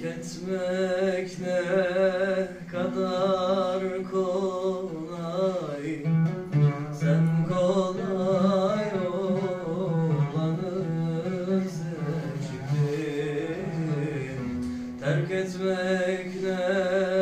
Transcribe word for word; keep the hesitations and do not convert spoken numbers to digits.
etmek ne kadar kolay, sen kolay olanı seçtin. Terk etmek ne